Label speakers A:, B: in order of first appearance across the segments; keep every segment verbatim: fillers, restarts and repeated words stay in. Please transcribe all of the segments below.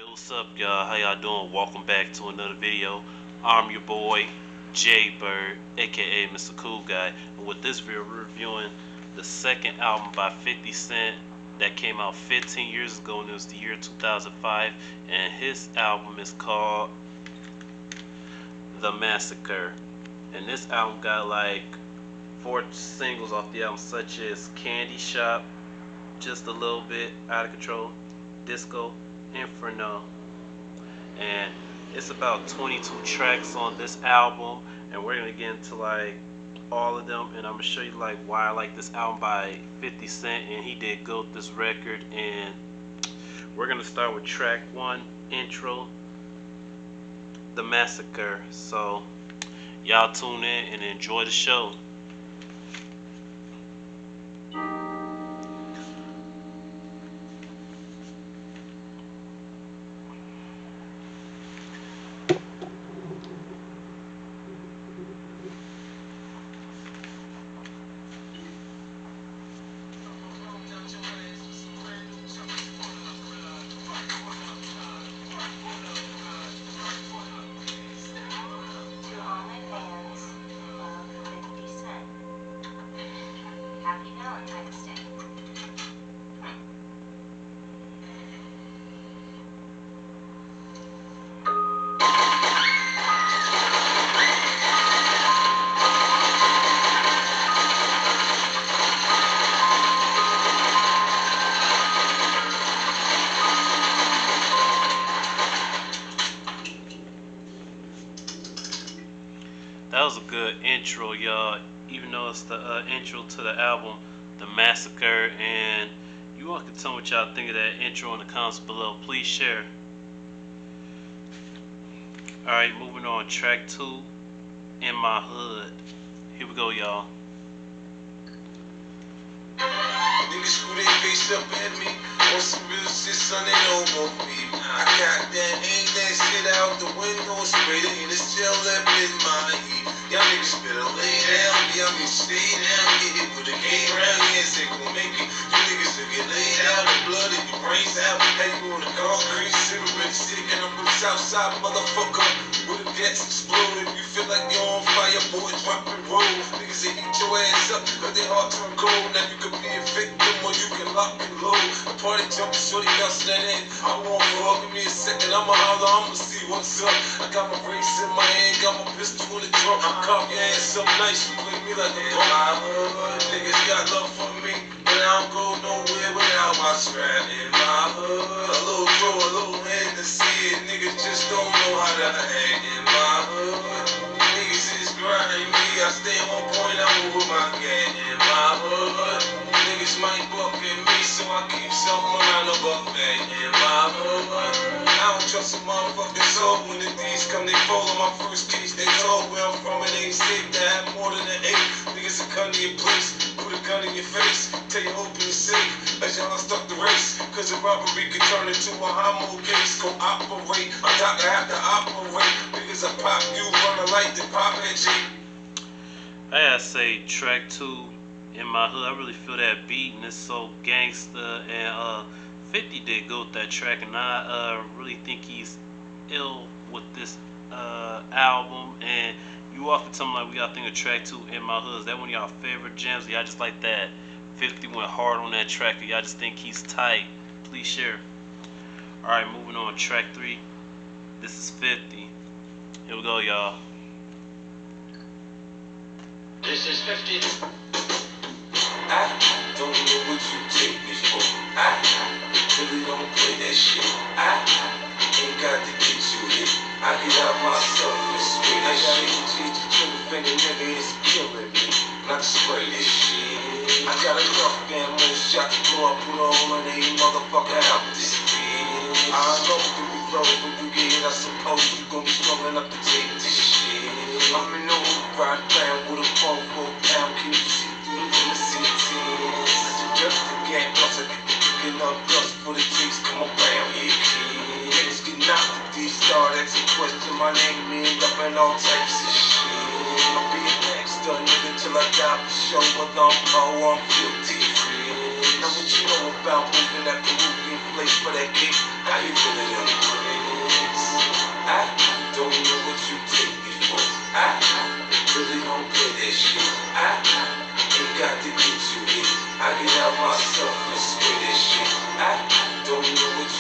A: What's up, y'all? How y'all doing? Welcome back to another video. I'm your boy Jay Bird, aka Mister Cool Guy, and with this video, we're reviewing the second album by fifty Cent that came out fifteen years ago, and it was the year two thousand five. And his album is called The Massacre. And this album got like four singles off the album, such as Candy Shop, Just a Little Bit, Out of Control, Disco, Inferno, and it's about twenty-two tracks on this album, and we're gonna get into like all of them, and I'm gonna show you like why I like this album by fifty Cent, and he did good with this record. And we're gonna start with track one, intro, The Massacre. So y'all tune in and enjoy the show. That was a good intro, y'all. Even though it's the uh, intro to the album, The Massacre, and you all can tell me what y'all think of that intro in the comments below. Please share. Alright, moving on. Track two, In My Hood. Here we go, y'all.
B: Niggas screw their face up at me. On some real shit, son, they don't want me. I got that, aim that shit out the window, spray it in the cell, left in my heat. Y'all niggas better lay down, yeah, I mean stay down, get hit with a game round, yes, they gon' make it. You niggas will get laid out, the blood in your brains out. How you on the concrete, cigarette stick, and I'm from the south side, motherfucker. With the jets explode, if you feel like you're on fire, boy, drop and roll. Niggas they eat your ass up, cause they heart turn cold. Now you can be a victim or you can lock and load. The party jumping, shorty bouncing that in. I want for give me a second, I'ma holler, I'ma see what's up. I got my brace in my hand, got my pistol in the trunk. Cock your ass up nice, you play me like a bum. Niggas got love for me, but I don't go nowhere without my strap in my hood. A little throw, a little hand to see it. Niggas just don't know how to act in my hood. Niggas is grinding me, I stay on point, I'm with my gang in my hood. Niggas might buck at me, so I keep something around the buck bag in my hood. I don't trust a motherfucking soul. When the D's come, they fall on my first case. They told where I'm from, it ain't safe to have more than an eight. Niggas will come to your place, put a gun in your face, tell you open your safe, as y'all stuck the race. Cause a robbery could turn into a homo case. Cooperate, I got to have to operate. Niggas I pop you, run a light, then pop at G.
A: I gotta say, track two, In My Hood, I really feel that beat, and it's so gangster. And uh, fifty did good with that track, and I uh, really think he's ill with this uh, album. And you often tell me like, we gotta think of track two, In My Hood. Is that one of y'all favorite jams? Y'all just like that fifty went hard on that track, or y'all just think he's tight? Please share. Alright, moving on. Track three. This is fifty. Here we go, y'all.
B: This is fifty. I don't know what you take me for. I really don't play that shit. I ain't got to get you hit. I get out myself and spray that shit. I got a trigger finger, nigga, it's killing me. Not to spray this shit. I got enough ammo shot to blow up, put on my name, motherfucker, out this bitch. I know you be floating when you get hit. I suppose you gon' be strong enough to take this shit. I'm in the hoop, ride down with a phone for a pound. Can you see through the innocent tears? Just the gang, plus I get the picking up dust for the chicks come around here, kid. Niggas get knocked at these start asking question my name, end up in all types of shit. I'll be a gangster, nigga, till I die for sure. Whether I'm poor, I'm guilty free. Now what you know about moving that Peruvian place for that kick? How you feeling in the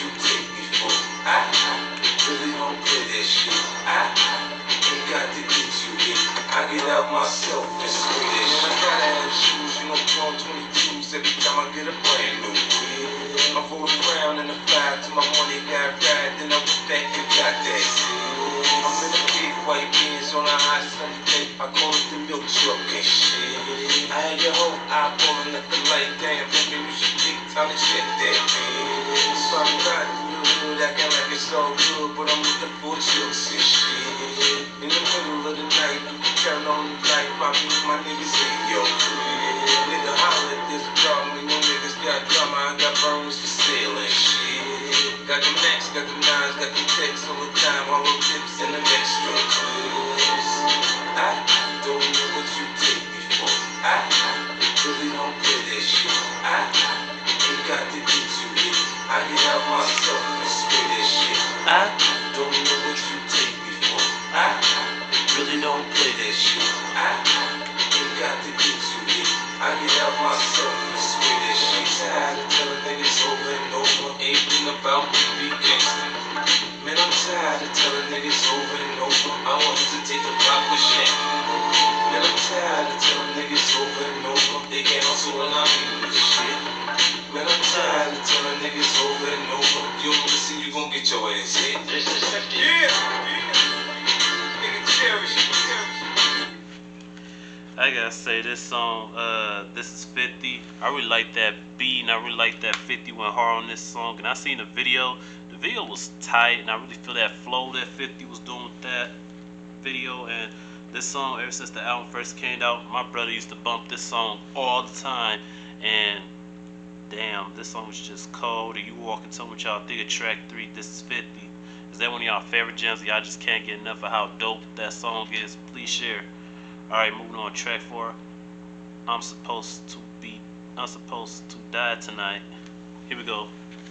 B: you take me for. I, I really don't play that shit. I, I ain't got to get you in. I get out myself and spray that shit. I gotta have shoes, you know, John twenty-twos every time I get a brand new. I roll around in the five till my money got right, then I went back and got that. I'm in a big white Benz on a hot sunny day. I call it the milk truck and shit. I had your whole eyeballing at the light, damn, baby, you should take time to check that, man. So I'm riding through the hood, acting like it's all good, but I'm looking for chicks and shit. In the middle of the night, you can turn on the light, my me and my niggas in your crib. Nigga holler if there's a problem, and your niggas got drama, I got burns for sale and shit. Got the max, got the nines, got the texts all the time, hollow tips and the extra clips. I don't know what you take me for. I really don't play that shit. I ain't got to get you in. I get out myself and spray that shit. I don't know what you take me for. I really don't play that shit. I ain't got to get you in. I get out myself and spray that shit. Tired of telling niggas over and over anything about me be gangsta. Man, I'm tired of telling niggas over and over I want to take a proper shit. Man, I'm tired of telling niggas over and over they can't hustle when I need this shit. Man, I'm tired of telling niggas over and over you don't listen, you gon' get your ass hit. This is fifty. Yeah, yeah. Nigga, cherish it.
A: I gotta say, this song, uh, this is fifty. I really like that beat, and I really like that fifty went hard on this song. And I seen the video. The video was tight, and I really feel that flow that fifty was doing with that video. And this song, ever since the album first came out, my brother used to bump this song all the time. And damn, this song was just cold. And you walking so much y'all think of track three. This is fifty. Is that one of y'all favorite gems? Y'all just can't get enough of how dope that song is. Please share. Alright, moving on, track four. I'm supposed to be, I'm supposed to die tonight. Here we go.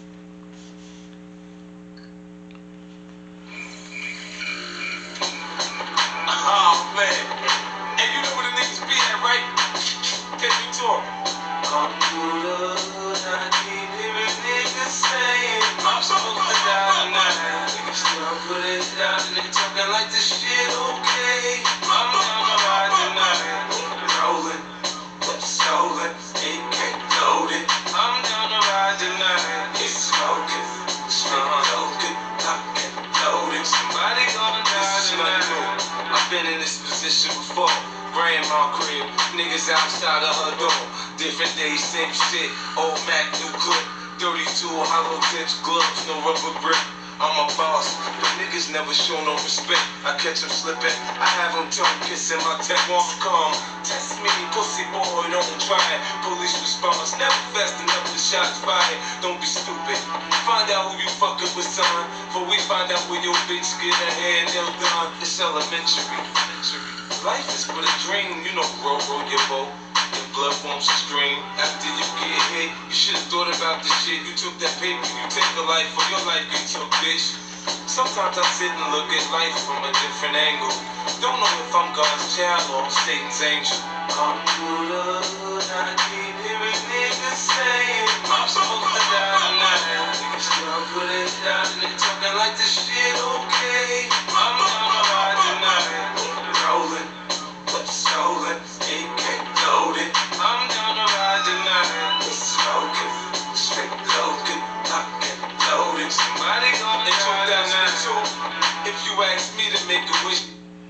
B: Oh man, and you know where the niggas be at, right? Take me to 'em. Come through the hood, I keep hearing niggas saying I'm supposed to die tonight. Niggas still put it down and they talking like this shit okay. I'm down to ride tonight. Rolling, what's stolen, A K loaded. I'm down to ride tonight. It's smoking, straight loaded, locked and loaded. Somebody gonna die tonight. I've been in this position before. Brand my crib, niggas outside of her door. Different days, same shit. Old Mac, new clip. thirty-two hollow tips, gloves, no rubber grip. I'm a boss, but niggas never show no respect. I catch them slipping, I have them tongue kissing. My tech won't come. Test me, pussy boy, don't try it. Police response, never fast enough to shots fired. Don't be stupid. Find out who you fucking with, son. Before we find out where your bitch get her hair nailed done. It's elementary. Life is but a dream, you know, roll, roll your boat. Your blood forms a stream. After you get hit, you should've thought about this shit. You took that paper, you take a life, for your life you took, bitch. Sometimes I sit and look at life from a different angle. Don't know if I'm God's child or Satan's angel. Come through the hood, I keep hearing niggas saying I'm supposed to die tonight. Niggas still put it down and they talking like this shit okay. I'm down to ride tonight. Rolling, what's stolen, A K loaded. I'm down to ride tonight. It's smoking, straight loaded, locked and loaded. Somebody gonna die tonight. If you ask me to make a wish.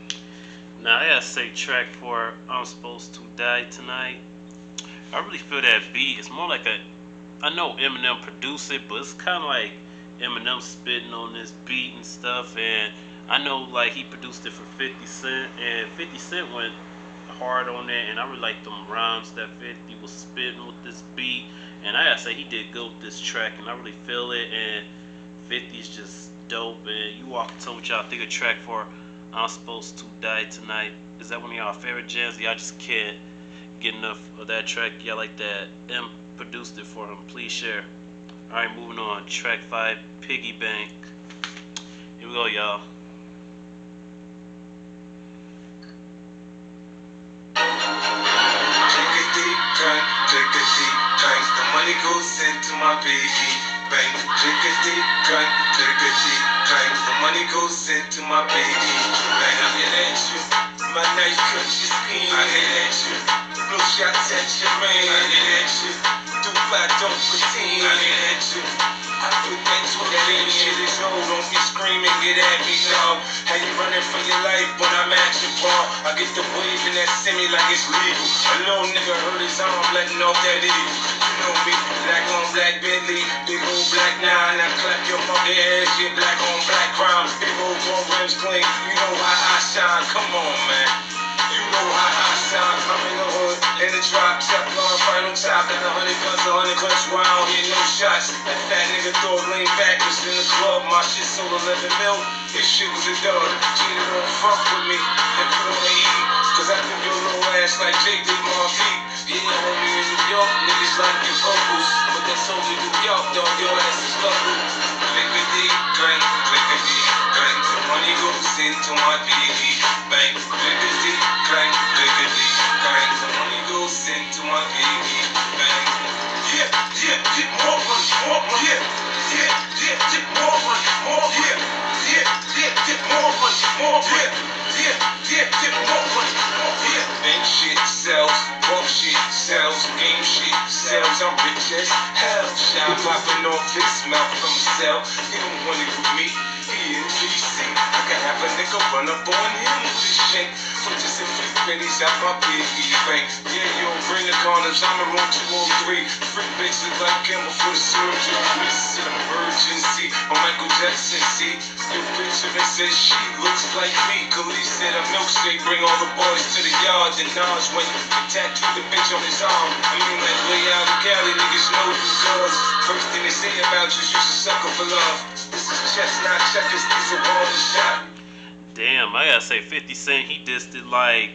A: Now I gotta say, track four, I'm supposed to die tonight. I really feel that beat. It's more like a, I know Eminem produced it, but it's kind of like Eminem spitting on this beat and stuff. And I know like he produced it for fifty cent, and fifty cent went hard on that. And I really like them rhymes that fifty was spitting with this beat. And I gotta say, he did good with this track, and I really feel it. And fifty's just dope. And you walk into what y'all think of track four, I'm supposed to die tonight. Is that one of y'all favorite jams? Y'all just can't get enough of that track. Y'all like that M produced it for him. Please share. Alright, moving on. Track five, Piggy Bank. Here we go, y'all.
B: Take a deep drink, take a deep drink. The money goes into my piggy bank. Clickety clank, clickety clank. The money goes into my baby. Bang, I get at you. My knife cuts your skin. I get at you. Blow shots at your man. I get at you. Do I don't pretend. I get at you. I put that twenty shit is old. Don't be screaming, get at me, dog. How you running for your life when I'm at your bar? I get the wave and that semi like it's legal. A little nigga hurt his arm, letting off that eagle. You know me, black on black Bentley, big old black nine. I clap your monkey ass, shit, black on black crime. Big old four rims clean. You know how I shine. Come on, man. You know how I shine. I'm in the hood, in the drop, chop on final top, and a hundred guns, a hundred clips. Why I don't hit no shots? That fat nigga throw it lean backwards in the club. My shit sold eleven mil. This shit was a dog. Gina don't fuck with me and put on the heat. Cause I think your little ass like J D Marquis. Yeah, homie in New York, niggas like your vocals. But that's only New York, dog. Your ass is local. Clickety clank, clickety clank. The money goes into my baby bank. Clickety clank, clickety clank. The money goes into my baby bank. Yeah, yeah, get more money, more money. Yeah, yeah, yeah, get more money, more. Yeah, yeah, yeah, get more money, more. Yeah, yeah, yeah, get more money, more. Yeah, bank shit sells, walk shit sells, game shit sells. I'm rich as hell. Shine popping off his mouth from a cell. He don't want it with me. He in P C. I can have a nigga run up on him with his shit. Purchase a few pennies out my piggy bank. Yeah, yo, bring the condoms. I'm in room two oh three. Free bitches like him before the surgery. This is an emergency. I'm Michael Jackson, see. Your picture and says she looks like me. Khalid said a milkshake. Bring all the boys to the yard. And Nas went and tattooed the bitch on his arm. I mean, like way out in Cali, niggas know you cause. First thing they say about you is you a sucker for love. This is chestnut checkers. These are all the shot.
A: Damn, I gotta say fifty Cent, he dissed it like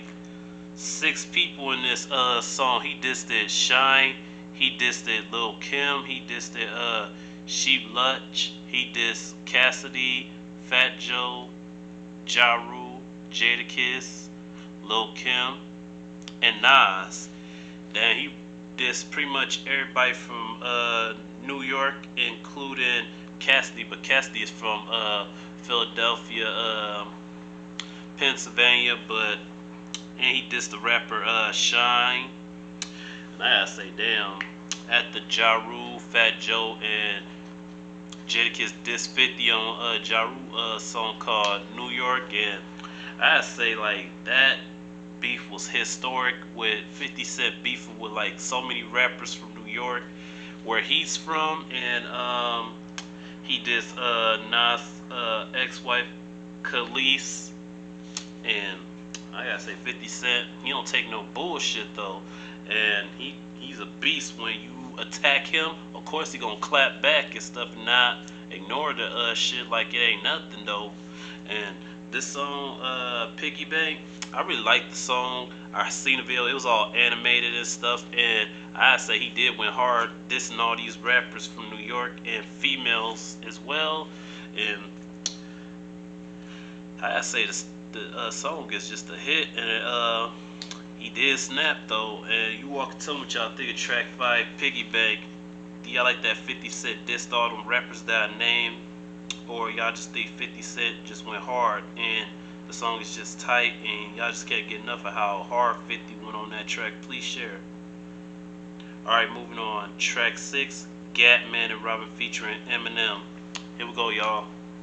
A: six people in this uh song. He dissed it Shine, he dissed it Lil Kim, he dissed it uh Sheep Lutch, he dissed Cassidy, Fat Joe, Ja Rule, Jadakiss, Lil Kim, and Nas. Then he dissed pretty much everybody from uh New York, including Cassidy, but Cassidy is from uh Philadelphia, uh, Pennsylvania, but and he dissed the rapper uh, Shine. And I gotta say, damn, after Ja Rule, Fat Joe, and Jadakiss dissed fifty on uh, Ja Rule uh, song called New York, and I gotta say, like, that beef was historic with fifty Cent beefing with like so many rappers from New York, where he's from, and um, he dissed uh, Nas' uh, ex-wife Khalees. And I gotta say, fifty Cent, he don't take no bullshit though, and he he's a beast. When you attack him, of course he gonna clap back and stuff, and not ignore the uh shit like it ain't nothing though. And this song, uh, Piggy Bank, I really like the song. I seen the video; it was all animated and stuff, and I say he did went hard dissing all these rappers from New York and females as well. And I say this. The uh, song is just a hit, and uh, he did snap though. And you walk and tell me what y'all think of track five, Piggy Bank. Do y'all like that fifty Cent dissed all them rappers that I named, or y'all just think fifty Cent just went hard and the song is just tight, and y'all just can't get enough of how hard fifty went on that track? Please share. Alright, moving on. Track six, Gatman and Robin featuring Eminem. Here we go, y'all.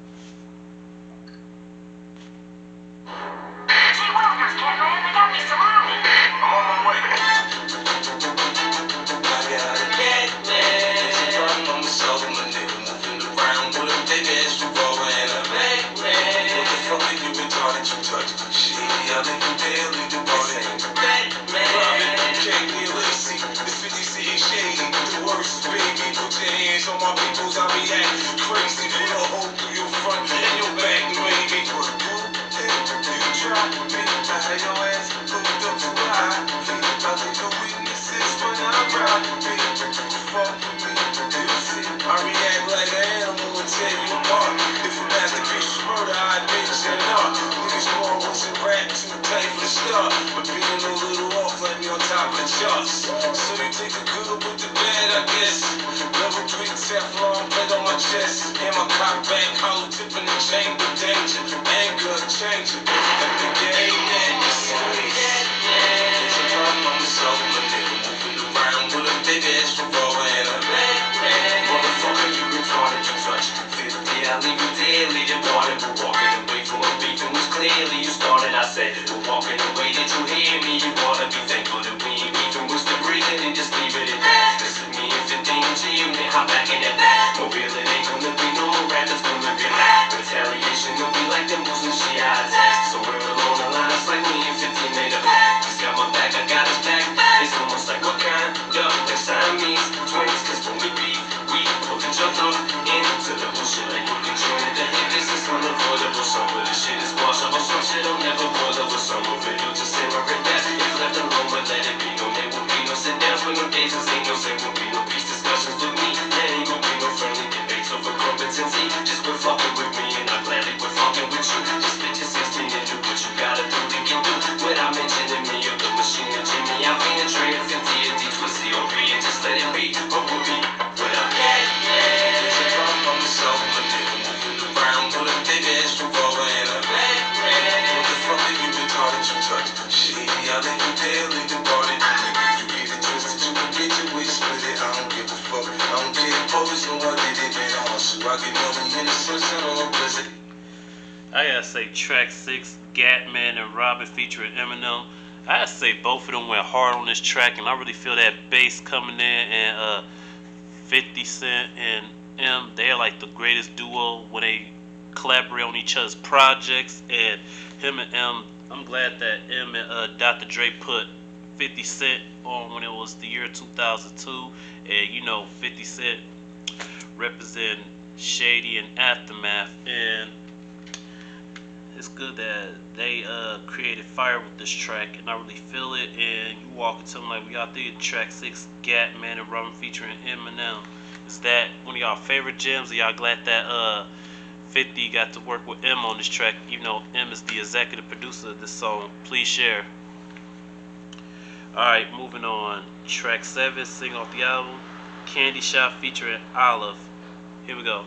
B: On my peoples, I react crazy. Put a hole through your front and your back, baby. You try me, I had your ass hooked up too high. I leave the weaknesses when I ride with me. Fuck with me, you see. I react like an animal and tear you apart. If a masterpiece was murder, I'd admit you're not. Niggas more wasn't rap too tight for the start, but being a little off like me on top of the charts. So you take the good with the bad, I guess. Level three Teflon, plate on my chest. And my cock back, hollow tip in the chamber, danger. Anchor changer. Let the game end. There's a problem on the soul, a nigga moving around with a big ass revolver and a leg. Motherfucker, you retarded, you touch. fifty, I leave you dead, leave your daughter. We're walking away from a beef, it was clearly you started. I said, we're walking away, did you hear me? You wanna be thankful that we ain't beefing, we're still breathing and just leave it at that. This is me and fifteen G, you may hop back in that back. Mobile, it ain't gonna be no more rappers, gonna be like retaliation, don't be like the Muslim Shia attacks. So we're alone the line, it's like me and fifteen made a pact. He's got my back, I got his back. It's almost like what kind of the Siamese twins, cause when we beef, we put each other into the bullshit like you can join it. The hit, this is unavoidable. Some of this shit is washable, some shit will never boil over. Some of it you'll just simmer it back. If left alone, but let it be. No, there will be no sit downs with no days and signals. There will be no peace discussions with me. There ain't gonna be no friendly debates over competency. Just quit fucking with me and I gladly quit fucking with you. Just bitch your sixteen and do what you gotta do to get through. Without mentioning me or the machine and Jimmy, I'll be a Trey, fifty and D, twist C O B and just let it be. What will be? Well, yeah, yeah. There's a problem on the soul, a nigga moving around with a big ass revolver and a leg. Motherfucker, you retarded, you touch. Shit, I let you dead, leave the party. You get it twisted, you can get your way split it. I don't give a fuck. I don't care police, no, I did it, man. I hustle. I get money in the sunshine on a blizzard.
A: I gotta say track six, Gatman and Robin featuring Eminem. I gotta say both of them went hard on this track, and I really feel that bass coming in. And uh, fifty Cent and M, they're like the greatest duo when they collaborate on each other's projects. And him and M, I'm glad that M and uh, Doctor Dre put fifty Cent on when it was the year two thousand two, and you know fifty Cent representing Shady and Aftermath, and it's good that they uh, created fire with this track, and I really feel it. And you walk into them like we out there, track six, Gatman and Robin featuring Eminem. Is that one of y'all favorite gems? Are y'all glad that uh, fifty got to work with M on this track, even though M is the executive producer of this song? Please share. Alright, moving on. Track seven, single off the album, Candy Shop featuring Olive. Here we go.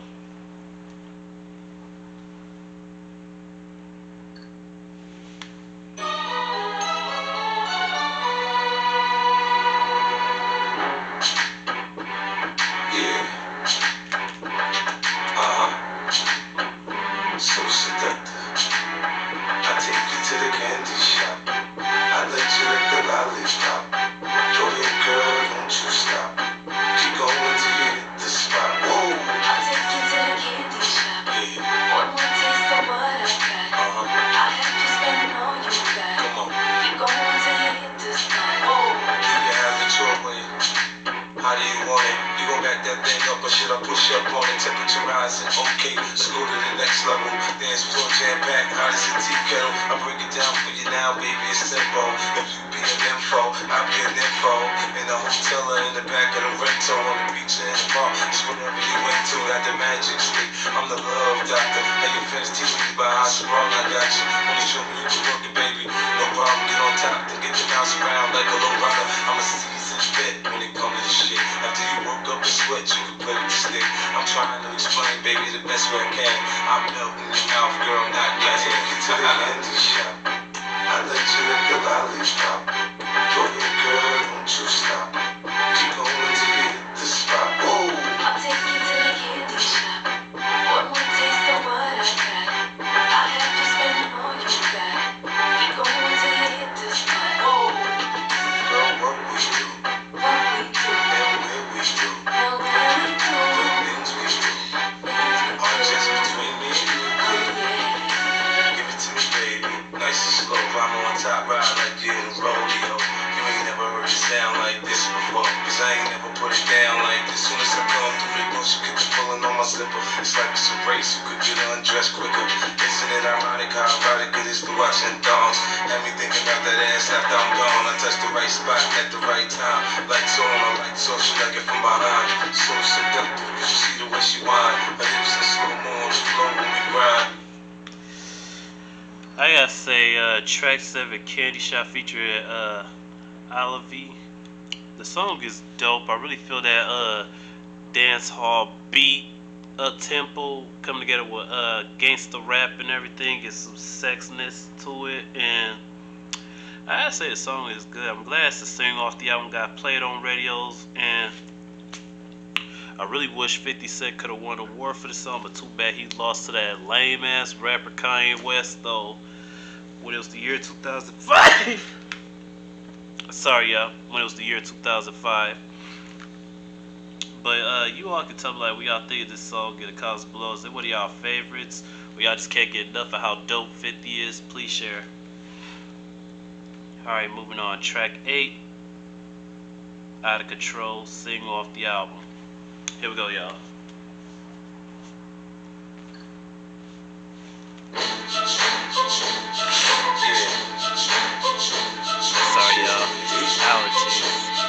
B: Okay, let's go to the next level. Dance floor jam packed, hot as a tea kettle. I break it down for you now, baby, it's simple. If you be an info, I'll be an info. In the hotel or in the back of the rental, on the beach or in the park, it's whatever you into, at the Magic Street. I'm the love doctor. Hey, your fans teach me by how strong I got you. Wanna show me you can work it, baby. No problem, get on top, then get your mouse around like a low rider. I'm a seasoned vet when it comes to this shit. After you work up and sweat, you can play with the stick. I'm trying to explain, baby, the best way I can. I'm melting your mouth, girl, not yet. I take you to the candy shop. I let you lick the lollipop. Go ahead, girl, don't you stop. Keep going till you hit the spot. Whoa.
C: I'll take you to the candy shop. One more taste of what I got. I'll have you spending all you got. Keep going till you hit the spot. Whoa.
B: Girl, what we do,
C: What we do,
B: and where we do,
C: and where we do,
B: the things we do,
C: things we
B: are just
C: do.
B: between me and you.
C: Oh yeah.
B: Give it to me, baby. Nice and slow, I'm on top, ride like you in a rodeo. You ain't never heard it sound like this before, cause I ain't never put it down like this. Soon as I come through the bush, you get the pulling on my slipper. It's like it's a race, you could get undressed quicker. Isn't it ironic how erotic it is to watching thongs? Had me thinking about that ass after I'm gone. I touched the right spot at the right time. Lights on, I lights off, she like it from behind. So seductive, you see the way she whine. Her hips in slow mo on the floor when we grind.
A: I gotta say, uh, track seven, Candy Shop featuring uh, Olive. The song is dope. I really feel that uh, dance hall beat up tempo, coming together with uh, gangster rap and everything. Get some sexiness to it, and I'd say the song is good. I'm glad it's the single off the album got played on radios, and I really wish fifty Cent could have won an award for the song, but too bad he lost to that lame ass rapper Kanye West though. When it was the year two thousand five. Sorry, y'all. When it was the year two thousand five. But uh, you all can tell me like what y'all think of this song. Get a comments below. Is it one of y'all favorites? Or y'all just can't get enough of how dope fifty is? Please share. Alright, moving on. Track eight. Out of Control. Single off the album. Here we go, y'all. Sorry, y'all. Allergies.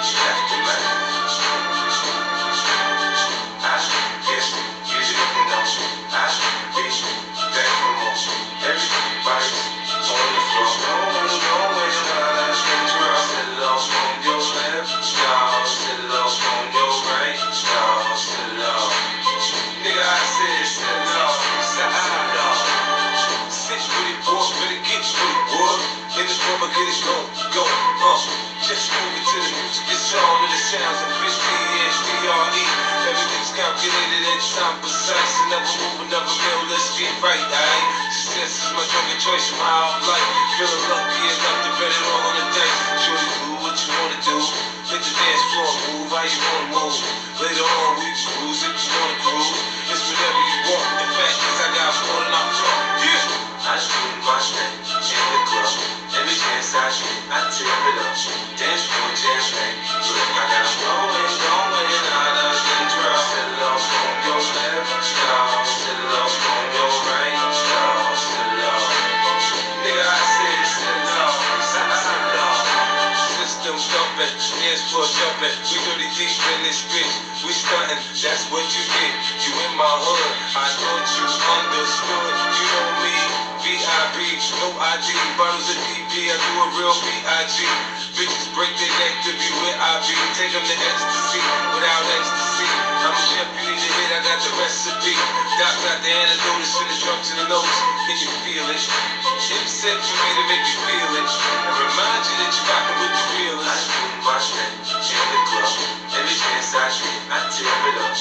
B: Calculated and time precise, and never move another meal, let's get right, aight? Success is my drunken choice from how I'm like. Feeling lucky enough to bet it all on the dice. Shorty, do what you wanna do. Hit the dance floor, move how you wanna move. Later on, we can cruise if you wanna cruise. It's whatever you want, the fact is I got more than I front. Yeah! I shoot my strength in the club. Every chance I get, I tear it up. Dance floor, jam bang. Look, I got going, going out of control. Set it off on your left, stop. Set it off on your right, stop. Set it off. Nigga, I said set it off, set it off. System jumping, dance floor jumping. We thirty deep in this bitch. We stunting, that's what you get. You in my hood, I thought you understood. You know me. V I B, no I D, bottles of D P, I do a real B I G. Bitches break their neck to be where I be. Take them to ecstasy, without ecstasy. I'm a chef, you need to hit, I got the recipe. Doc got the antidote, send the drum to the nose. Can you feel it? It's set for me to make you feel it. And remind you that you're rocking with the realest. I shoot my strength in the club. Every chance I get, I tear it up.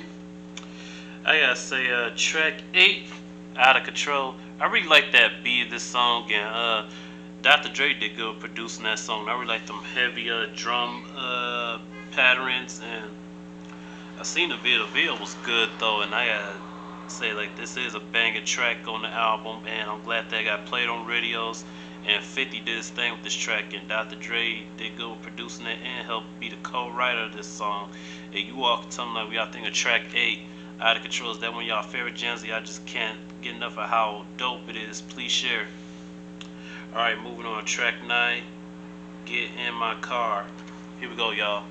A: I gotta say, uh, track eight, Out of Control. I really like that beat of this song, and uh, Doctor Dre did good producing that song. I really like them heavy uh, drum uh, patterns, and I seen the video. The video was good though, and I gotta say like this is a banging track on the album, and I'm glad that got played on radios. And fifty did his thing with this track, and Doctor Dre did good with producing it and helped be the co-writer of this song. And you all can tell me like what y'all think of track eight, Out of Control. Is that one of y'all favorite jams? Y'all just can't get enough of how dope it is. Please share. Alright, moving on. Track nine, Get in My Car. Here we go, y'all.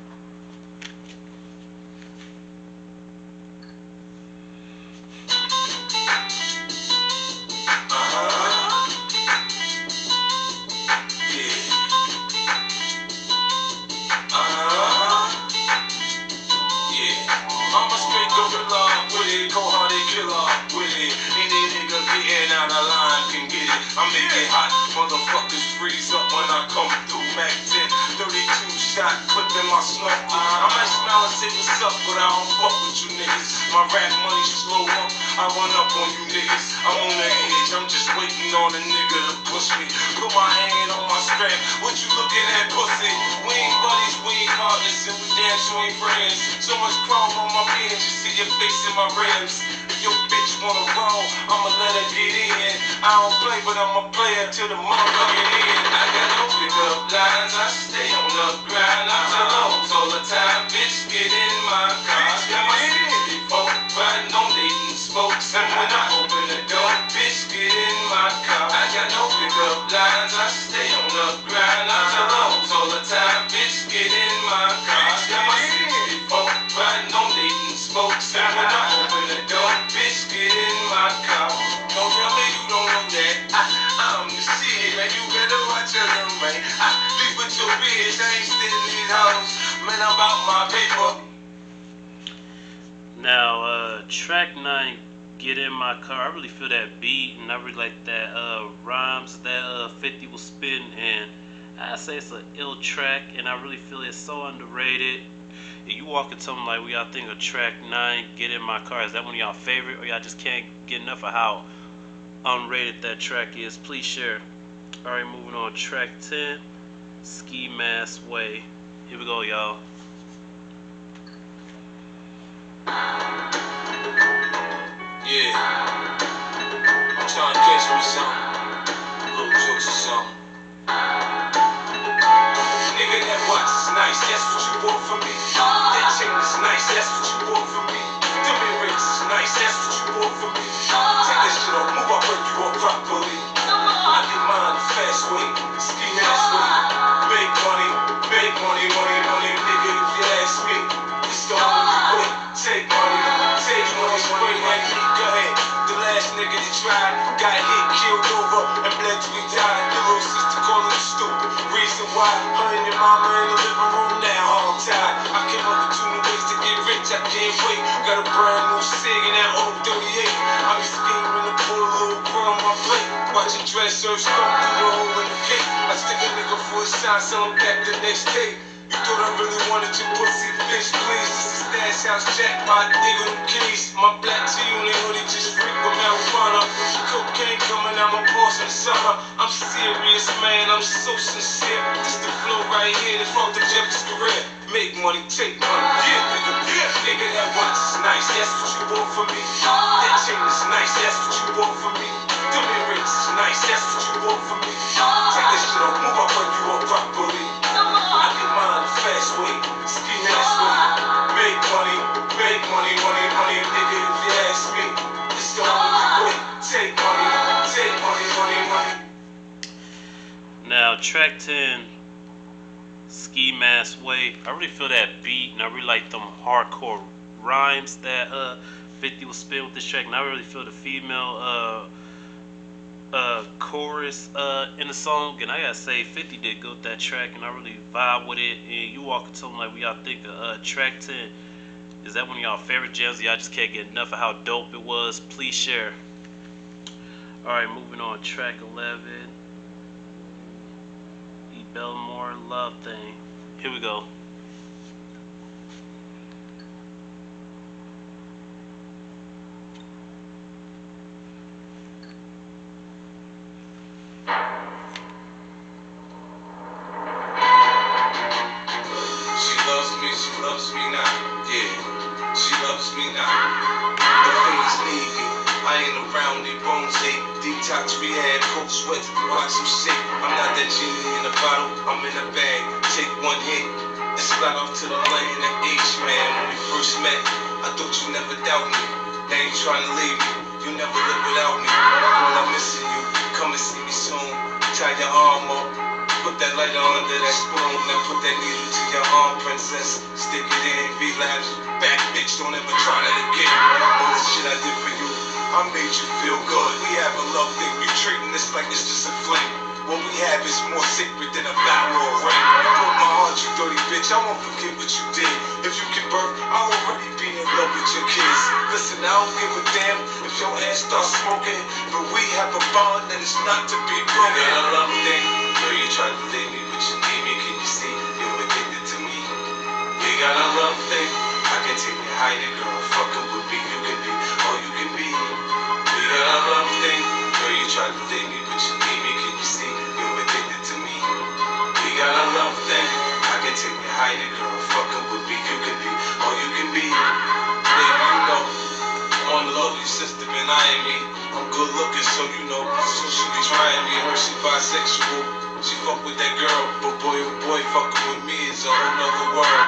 B: I make it hot, motherfuckers freeze up when I come through. Mac ten, thirty-two shot, clipping my snuff. I might smile and say what's up, but I don't fuck with you niggas. My rap money slow up, I run up on you niggas. I'm on the edge, I'm just waiting on a nigga to push me. Put my hand on my strap, what you looking at, pussy? We ain't buddies, we ain't partners, and we damn sure ain't friends. So much chrome on my pants, you see your face in my rims. If your bitch wanna roll, I'ma let her get in. I don't play, but I'm a player till the motherfucking end. I got no pickup lines, I stay on the grind. I'm the lows all the time, bitch, get in my car. Got my city folk riding on Dayton spokes. And when I open the door, bitch, get in my car. I got no pickup lines, I stay on the grind. I'm the lows all the time, bitch, get in my car. Got my city folk riding on Dayton spokes. And when I open the door, bitch, get in my car. Don't tell me you don't know that I, I'm the shit, man. You better watch your little man. I sleep with your bitch, I ain't stealing these hoes. Man, I'm about my paper.
A: Now, uh, track nine, Get In My Car. I really feel that beat, and I really like that uh, rhymes that uh, fifty was spitting, and I say it's an ill track, and I really feel it's so underrated. If you walk into something like, what y'all think of track nine, Get In My Car? Is that one of y'all favorite, or y'all just can't get enough of how unrated that track is? Please share. Alright, moving on. Track ten, Ski Mask Way. Here we go, y'all.
B: Yeah, I'm trying to catch me something, little jokes or something. Nigga, that watch is nice, that's what you bought for me. That chain is nice, that's what you bought for me. Them earrings is nice, that's what you bought for me. Take that shit off, move, I'll break you up properly. I get mine the fast way, ski mask way. Make money, make money, money, money, nigga, if you ask me. It's the only way, take money, take money, spray money. Go ahead, the last nigga that tried got hit, killed over, and bled till he died. Your little sister called it stupid. Reason why her and your mama in the living room now, hog tied. I came up with two new ways to get rich, I can't wait. Got a brand new Sig in that old thirty-eight. I be scheming to pull a little bread on my plate. Watching dress serves come through the hole in the gate. I stick a nigga for a shot, sell him back the next day. You thought I really wanted your pussy, bitch, please. This is Stash House Jack, my nigga, them keys. My black tee on their hoodie, just freak with marijuana. Cocaine coming out my balls in the summer. I'm serious, man, I'm so sincere. This the flow right here that fucked up Jeff's career. Make money, take money, yeah, nigga, yeah. Nigga, that watch is nice, that's what you bought for me. That chain is nice, that's what you bought for me. Them earrings is nice, that's what you bought for me. Take that shit off, move, I'll break you up properly. I get mine the fast way, ski mask way. Make money, make money, money, money, nigga, if you ask me. It's the only way, take money, take money, money, money.
A: Now, track ten, Ski Mask Way. I really feel that beat, and I really like them hardcore rhymes that uh fifty was spitting with this track, and I really feel the female uh uh chorus uh in the song, and I gotta say fifty did good with that track, and I really vibe with it. And you walk into something like, what y'all think of uh track ten? Is that one of y'all favorite jams? Y'all just can't get enough of how dope it was? Please share. Alright, moving on. Track eleven, E. Belmore, Love Thing. Here we go.
B: She loves me now, yeah, she loves me now. The things need me, I ain't around, they bones ache. Detox rehab, cold sweat, watch them shake. I'm not that genie in a bottle, I'm in a bag. Take one hit, and slide off to the land of H, man. When we first met, I thought you never doubt me. Now you trying to leave me, you never live without me. Girl, I'm missing you, come and see me soon. Tie your arm up, put that lighter under that spoon. Now put that needle to your arm, princess. Stick it in, relapse. Back, bitch, don't ever try that again. All the shit I did for you, I made you feel good. We have a love thing, you treating this like it's just a fling. What we have is more sacred than a vow or a ring. You broke my heart, you dirty bitch, I won't forget what you did. If you give birth, I'll already be in love with your kids. Listen, I don't give a damn if your ass starts smoking, but we have a bond that is not to be broken. I love thing, girl, you tried to leave me, but you need me, can you see? You're addicted to me. We got a love thing, I can take me higher, girl. Fucking with me, you can be all you can be. We got a love thing, girl, you tried to leave me, but you need me, can you see? You're addicted to me. We got a love thing, I can take me higher, girl. Fucking with me, you can be all you can be. Baby, you know, I wanna love you, sister, been eyeing me. I'm good looking, so you know, so she be trying me. Her, she bisexual, she fuck with that girl, but boy, oh boy, fucking with me is a whole nother world.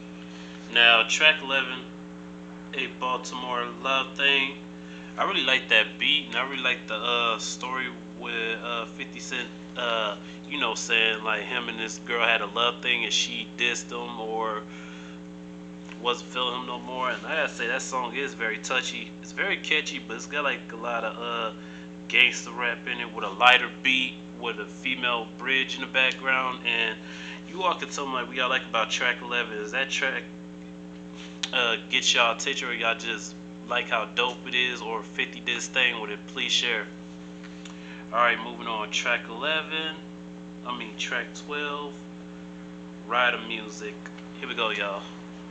A: Now, track eleven, A. Baltimore, Love Thing. I really like that beat, and I really like the uh, story with uh, fifty Cent, uh, you know, saying like him and this girl had a love thing, and she dissed him or wasn't feeling him no more. And I gotta say, that song is very touchy. It's very catchy, but it's got like a lot of uh, gangster rap in it with a lighter beat, with a female bridge in the background. And you walk into something like, what y'all like about track eleven is that track uh, get y'all attention, or y'all just like how dope it is, or fifty did his thing with it, please share. Alright, moving on. Track eleven. I mean, track twelve. Ride of Music. Here we go, y'all.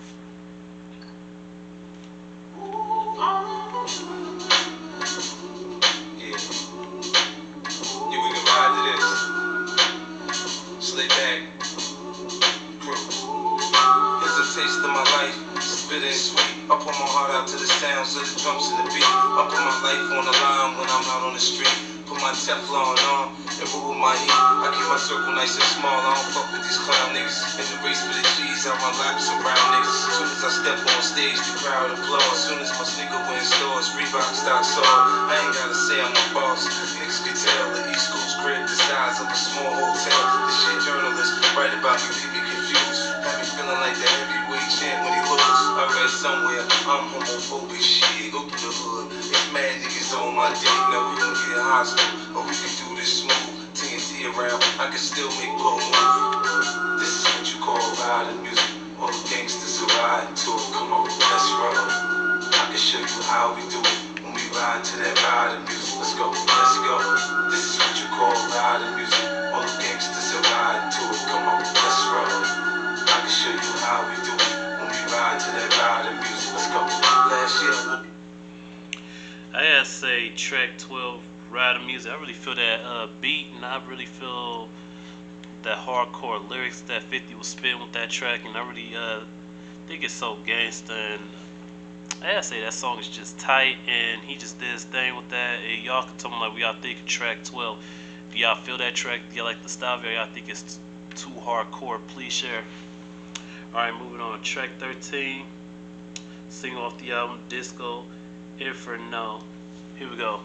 B: Yeah. Yeah, we can ride to this. Slay back. Crew. Here's a taste of my life. Bitter and sweet. I put my heart out to the sounds of the drums and the beat. I put my life on the line when I'm out on the street. Put my Teflon on and roll with my heat. I keep my circle nice and small. I don't fuck with these clown niggas. In the race for the cheese, I run laps around niggas. As soon as I step on stage, the crowd applaud. As soon as my sneaker win stores, Reebok stocks all. I ain't gotta say I'm a boss. Niggas can tell the East Coast crib the size of a small hotel. This shit journalists write about me, leave me confused. Have me feeling like the heavyweight champ when he lose. I read somewhere I'm homophobic. Shit, go through the hood. It's mad niggas on my dick. Now we gon' get hostile, or we can do this smooth. T N T around, I can still make blow move. This is what you call riding music. All the gangsters who ride to it. Come on, let's roll. I can show you how we do it when we ride to that riding music. Let's go, let's go. This is what you call riding music. All the gangsters who ride to it. Come on, let's roll. I can show you how we do it when we ride to that riding music. Let's go. Last year.
A: I gotta say, track twelve, Ride of Music. I really feel that uh, beat, and I really feel that hardcore lyrics that fifty was spitting with that track, and I really uh, think it's so gangsta. And I gotta say, that song is just tight, and he just did his thing with that. And y'all can tell me like what y'all think of track twelve. If y'all feel that track, if y'all like the style, if y'all think it's too hardcore, please share. Alright, moving on. Track thirteen, single off the album, Disco Inferno. Here we go.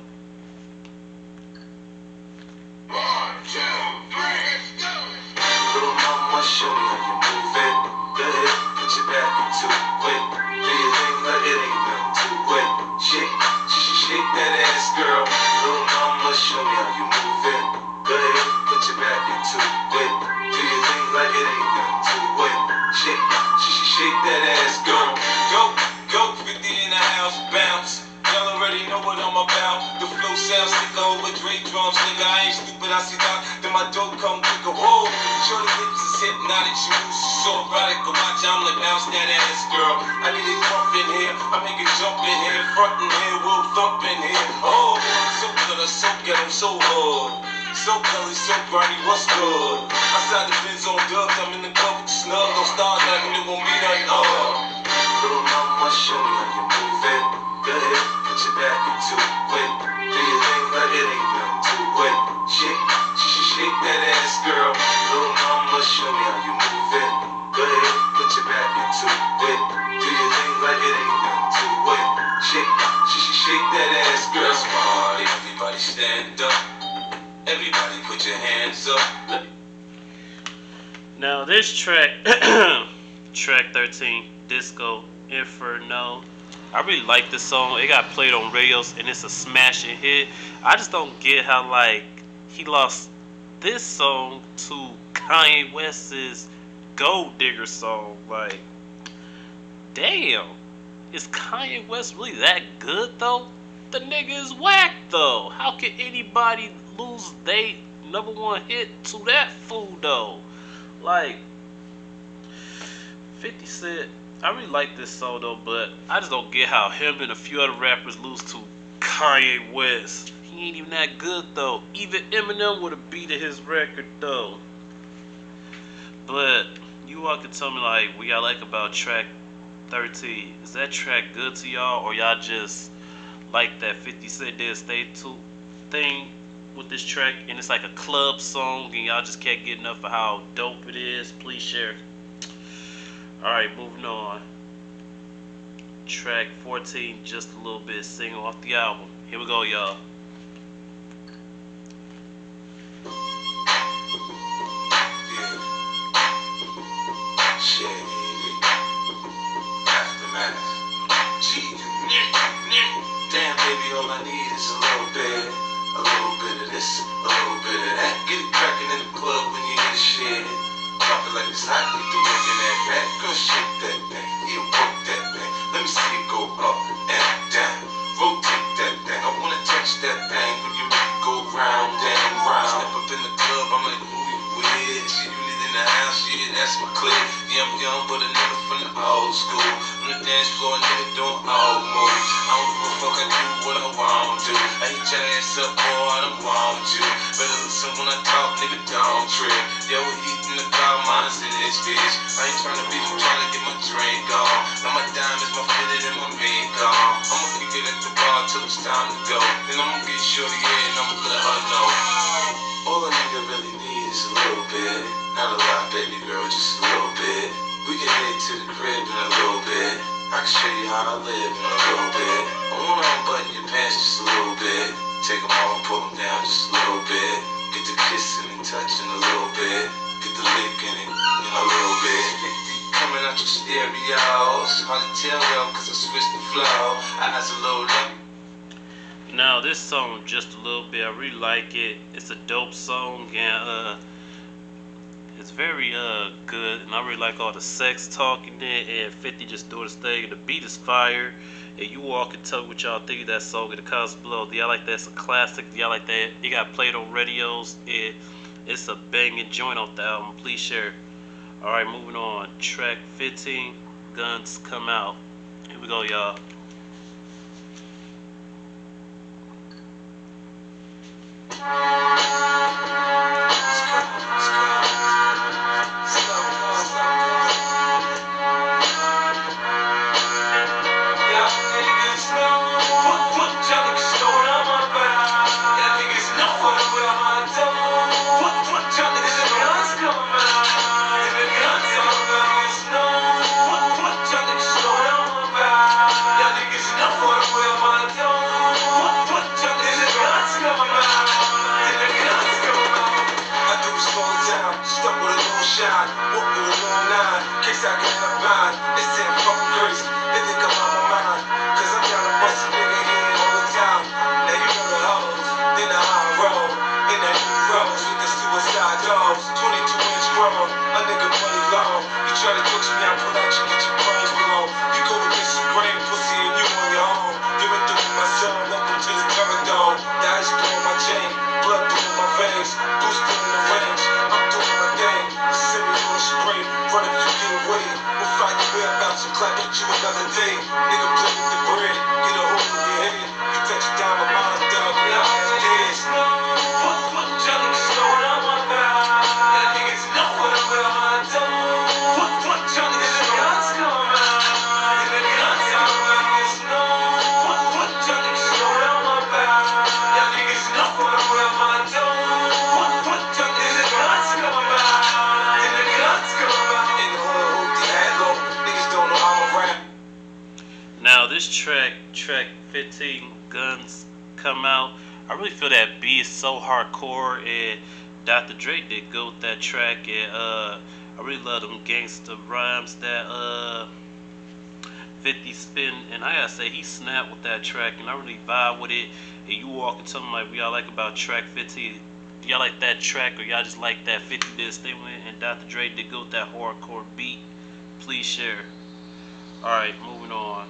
B: One, two, three, let's go. Little mama, show me how you move it. Go ahead, put your back into it. Do your thing like it ain't nothing to it. Shake, shake, shake that ass, girl. Little mama, show me how you move it. Go ahead, put your back into it. Do your thing like it ain't nothing to it. Shake, shake, shake that ass, girl. Go, go, fifty in the house, bounce. Y'all already know what I'm about. The flow sounds sick over Dre drums, nigga. I ain't stupid, I see that. Then my dope come quicker. Whoa, shorty lips is hypnotic. She moves so erotic. Go watch, I'm like bounce that ass, girl. I get it crump in here, I make it jump in here, front in here, we'll thump in here. Oh, so good, so ghetto, so hard. So gully, so grimy, what's good? Outside the Benz on dubs, I'm in the club with the snub. Don't start nothing, it won't be nothing. Oh, little mama, show me how you move it. Go ahead, put your back into it. Do your thing like it ain't nothing to it. Shake, shake, shake that ass, girl. Little mama, show me how you move it. Go ahead, put your back into it. Do your thing like it ain't nothing to it. Shake, shake, shake that ass, girl. Party, everybody stand up. Everybody put your hands up.
A: Now this track, track thirteen, Disco Inferno. I really like this song. It got played on radios, and it's a smashing hit. I just don't get how like he lost this song to Kanye West's Gold Digger song. Like, damn, is Kanye West really that good though? The nigga is whack though. How can anybody lose they number one hit to that fool though? Like, fifty Cent, I really like this song though, but I just don't get how him and a few other rappers lose to Kanye West. He ain't even that good though. Even Eminem would have beaten his record though. But you all can tell me like what y'all like about track thirteen. Is that track good to y'all, or y'all just like that fifty Cent did Stay Tuned thing with this track, and it's like a club song and y'all just can't get enough of how dope it is? Please share. Alright, moving on. Track fourteen, Just a Little Bit, single off the album. Here we go, y'all.
B: Yeah. Shit. Aftermath. Gee, damn, baby, all I need is a little bit. A little bit of this, a little bit of that. Get it cracking in the club when you hear the shit. Drop it like it's hot, get the wind in that back. Girl, shake that back, you work that back. that thing when you make it go round and round. Step up in the club, I'm like, who you with? She unit in the house, yeah, that's my clique. Yeah, I'm young, but a nigga from the old school. On the dance floor, nigga doing all moves. I don't give a fuck, I do what I want to. I hit your ass up, boy, I don't want you. Better listen when I talk, nigga, don't trip. Yo, heat in the car, mine's in this bitch. I ain't tryna beef, I'm tryna get my drink on. Now my diamonds, my fitted, and my mink on. I'ma kick it at the bar till it's time to go. Then I'ma get shorty in and I'ma let her know. All a nigga really needs is a little bit. Not a lot, baby girl, just a little bit. We can head to the crib in a little bit. I can show you how I live in a little bit. I wanna unbutton your pants just a little bit. Take them off, pull them down just a little bit. Get the kissing and touching a little bit. Get the licking it in a little bit. Coming out your stereos. Hard to tell though, cause I switched the flow. Eyes a little low.
A: Now this song, just a little bit, I really like it. It's a dope song, and uh, it's very uh good, and I really like all the sex talk in it. And fifty just doing his thing. The beat is fire, and you all can tell me what y'all think of that song in the comments below. Do y'all like that? It's a classic. Do y'all like that? It got played on radios. It it's a banging joint off the album. Please share. All right, moving on. Track fifteen, Guns Come Out. Here we go, y'all.
B: Clap at you another day. Nigga play with the bread. Get a hole in your head. You touch it down my mind, dog. Yeah, it's What, what, Johnny, just know what I'm about. That niggas know what I'm about. What, what, Johnny, just know what's coming out. And the guns out, niggas know. What, what, Johnny, just know what I'm about. That niggas know what I'm about. What, what, Johnny, just know what's coming out. And the guns coming out. In the hood, the ad low. Niggas don't know how I'm rap.
A: Now this track, track fifteen, Guns Come Out, I really feel that beat is so hardcore, and Doctor Dre did good with that track, and uh, I really love them gangster rhymes that uh, fifty spin, and I gotta say he snapped with that track, and I really vibe with it. And you all can tell me like what y'all like about track fifteen. Do y'all like that track, or y'all just like that fifty did his thing with it, and Doctor Dre did good with that hardcore beat? Please share. Alright, moving on.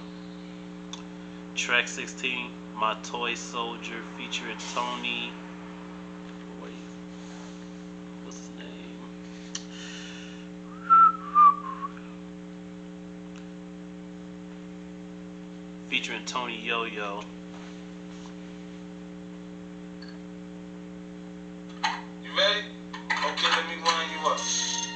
A: Track sixteen, My Toy Soldier, featuring Tony. Wait, what's his name? Featuring Tony Yo-Yo.
B: You ready? Okay, let me wind you up.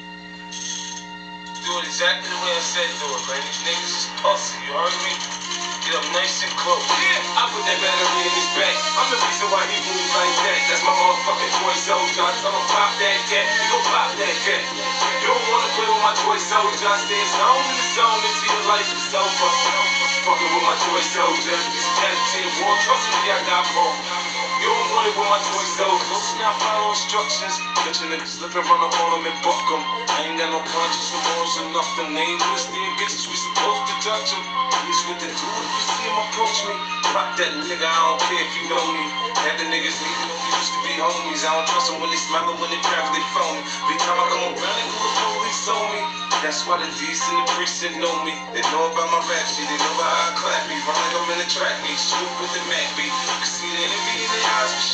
B: Do it exactly the way I said do it, man. These niggas is pussy, you heard me? Get up nice and close. Yeah, I put that battery in his back. I'm the reason why he moves like that. That's my motherfucking toy soldier. I'ma pop that cat. You gon' pop that cat. You don't wanna play with my toy soldier. I stay home in the zone until your life is over. Fucking with my toy soldier. This is attitude war. Trust me, I got more. You don't want it with my toy soldier. Listen, I follow instructions. Bitch, niggas slipping, run up on them and buck them. I ain't got no conscience, no morals, or nothing. They ain't listening, bitches, we supposed to touch them. It's with the dude, if you see him approach me, pop that nigga, I don't care if you know me. Had the niggas leave, you know we used to be homies. I don't trust them when they smell them, when they grab, they phone me. Big time I come around, they call the police on me. That's why the D's in the precinct know me. They know about my rap shit, they know about how I clap me. Run like I'm in the track meet, swoop with the Mac beat. You can see the enemy in the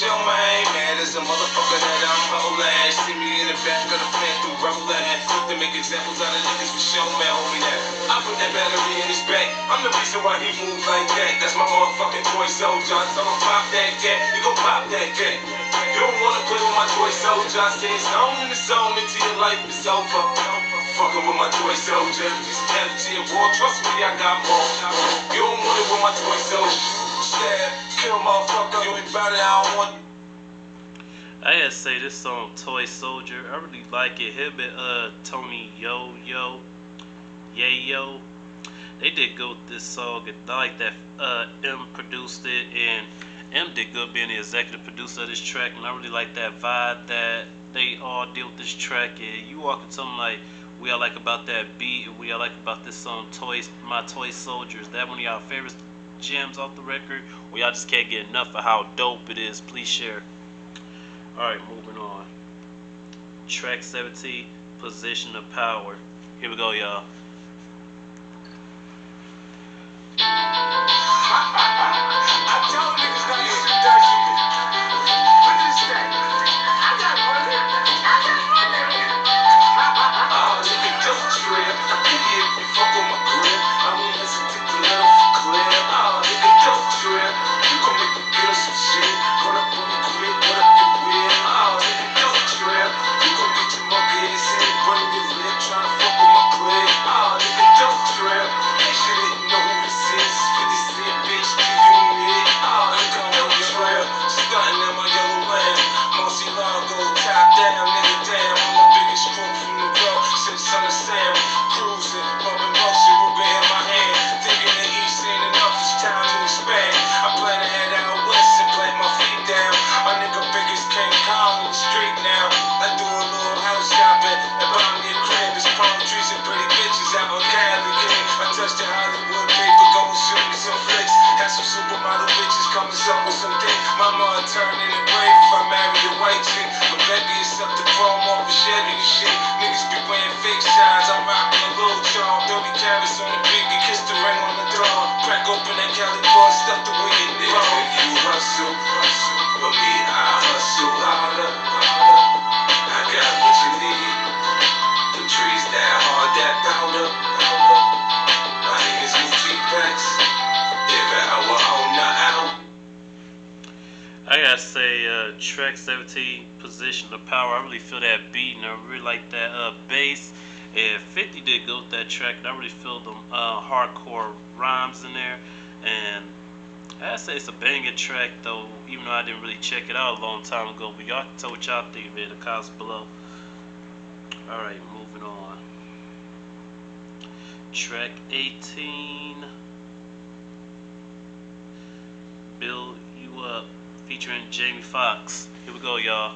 B: show, man. I ain't mad as a motherfucker that I'm holding. See me in the back of the fan through rolling. Look to make examples out of niggas for show, man. Homie, that I put that battery in his back. I'm the reason why he move like that. That's my motherfucking toy soldier. I tell him pop that cat, he gon' pop that cat. You don't wanna play with my toy soldier. I say it's on in the zone until your life is over. Fucking with my toy soldier. This casualty of war, trust me, I got more. You don't want it with my toy soldier. Stab, kill motherfucker. You ain't about it, I don't want.
A: I gotta say this song, Toy Soldier, I really like it. Him and uh, Tony Yo Yo, Yayo, they did good with this song. And I like that uh, M produced it, and M did good being the executive producer of this track. And I really like that vibe that they all did with this track. And you walk into something like, we all like about that beat, and we all like about this song, Toys, My Toy Soldiers. That one of y'all favorite gems off the record, or y'all just can't get enough of how dope it is? Please share. Alright, moving on. Track seventeen, Position of Power. Here we go, y'all.
B: I told niggas not to shoot that shit. Look at this thing. I got money. I got money. Oh, nigga, don't trip. Idiot, you fuck on my grip. I won't hesitate to let him clear. Oh, nigga, don't trip. You gon' make me get on some shit. Run up on me quick, run up your whip. Oh, nigga, don't trip. You gon' get your monkey ass head running your lip, trying to fuck with my clip. Oh, nigga, don't trip. They shit didn't know who this is. fifty cent bitch, do you need? Oh, nigga, don't trip. Stunting in my yellow land. Mossy Largo, top down, nigga, damn. I'm the biggest crook from the road. Since Son of Sam, cruising, bumping motion, Ruger in my hand. Thinking the East ain't enough, it's time to expand. I plan to head out west and plant my feet down. My nigga biggest King Kong in the street now. I do a little house shopping and buy me a crib. It's palm trees and pretty bitches out on Cali, King. I touched the Hollywood paper, go and shoot me some flicks. Had some supermodel bitches coming up with some dick. Mama turn in the grave if I marry a white chick. But baby, it's up to chrome off a Chevy and shit. Niggas be wearing fake shines. I'm rocking a little charm. thirty carats on the big and kiss the ring on the door. Crack open that Cali bar, stuff the way it did. You hustle, hustle. For me, I hustle harder, harder. I got what you need. The trees that hard, that powder, powder. My niggas move G-Packs. Every hour on the out.
A: I gotta say, uh, track seventeen, Position of Power. I really feel that beat, and I really like that uh, bass. And fifty did go with that track, and I really feel them uh, hardcore rhymes in there. And I gotta say, it's a banging track, though, even though I didn't really check it out a long time ago. But y'all can tell what y'all think of it in the comments below. Alright, moving on. Track eighteen, Build You Up, featuring Jamie Foxx. Here we go, y'all.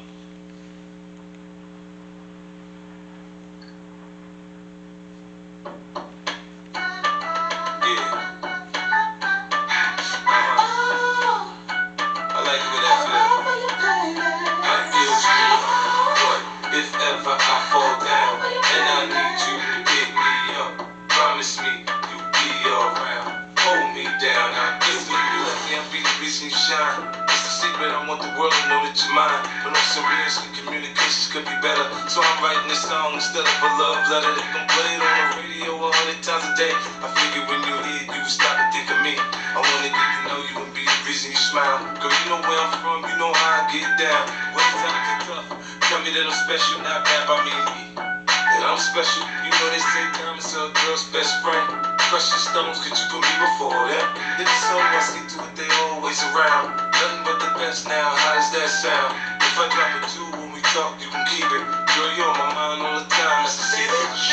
B: If ever I fall down and I need you to pick me up, promise me you'll be around. Hold me down, I'll give you you. Let me be the reason you shine. It's the secret, I want the world to know that you're mine. But no serious, communications could be better. So I'm writing this song instead of a love letter. They can play it on the radio a hundred times a day. I figured when you hear it, you would stop and think of me. I wanna get to know you and be the reason you smile. Girl, you know where I'm from, you know how I get down. When times get tough, tell me that I'm special, not bad by me and me. That I'm special, you know they say time is a girl's best friend. Precious stones, could you put me before them? If so, I see to it, they always around. Nothing but the best now, how does that sound? If I drop a two when we talk, you can keep it. Girl, you're on my mind all the time, that's a secret.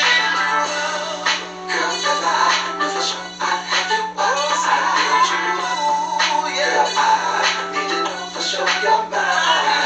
C: Girl, you're lying, for sure. I have you up, I build you up. Girl, I need to know for sure you're mine.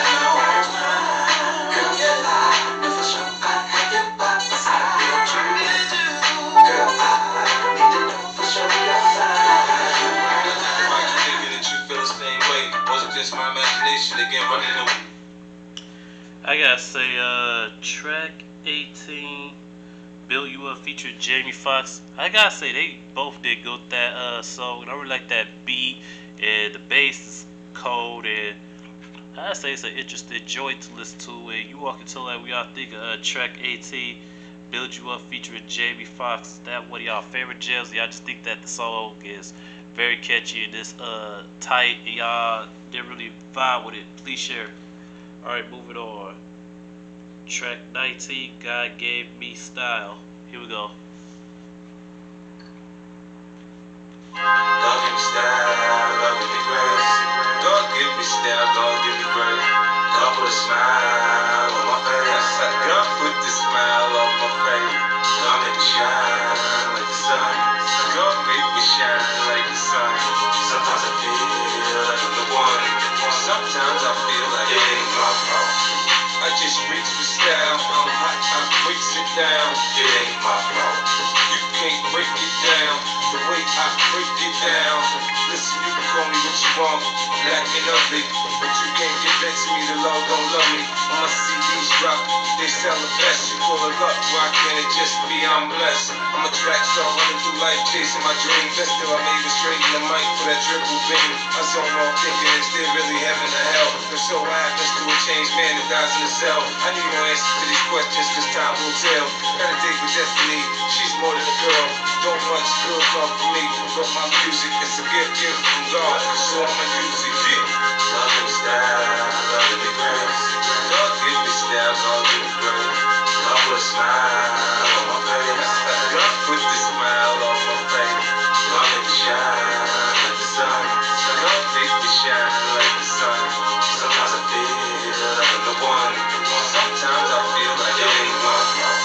C: Girl, you're lying, for sure. I have you up, I build you up. Girl, I need to know for sure you're mine.
B: Why you thinking that you feel the same way? Wasn't just my imagination again running away.
A: I gotta say, uh, track eighteen, Build You Up, featured Jamie Foxx. I gotta say, they both did good with that uh, song. I really like that beat, and the bass is cold, and I say it's an interesting joy to listen to. And you walk into like we all think of uh, track eighteen, Build You Up featuring Jamie Foxx. Is that one of y'all favorite jams? Y'all just think that the song is very catchy and this uh tight and y'all didn't really vibe with it. Please share. Alright, moving on. Track nineteen, God Gave Me Style. Here we go.
B: God give me style, God give me grace. God give me style, God give me grace. God put a smile on my face. God put the smile on my face. God make me shine like the sun. God make me shine like the sun. Sometimes I feel like I'm the one. Sometimes I feel like it ain't my fault. I just reach for style. I'm hot, I breaks it down. It ain't my fault. You can't break it down the way I break it down. Listen, you can call me what you want, black and ugly, but you can't convince me the Lord don't love me. When my C Ds drop, they sell the best. You call it luck, why can't it just be I'm blessed? I'm a track star running through life, chasing my dreams. That's still I made it straight in the mic for that triple beam. I zone off thinking is there really heaven or hell? If so, what happens to a changed man that dies in the cell? I need no answers to these questions, cause time will tell. Got a date with destiny, she's more than a girl. Don't much good come from me, but my music is a gift, gift from God, so I'ma use it. Yeah. God give me style, God give me grace. God give me style, God give me grace. God put a smile on my face. God put the smile on my face. God make me shine like the sun. God make me shine like the sun. Sometimes I feel like I'm the one. Sometimes I feel like it ain't my fault.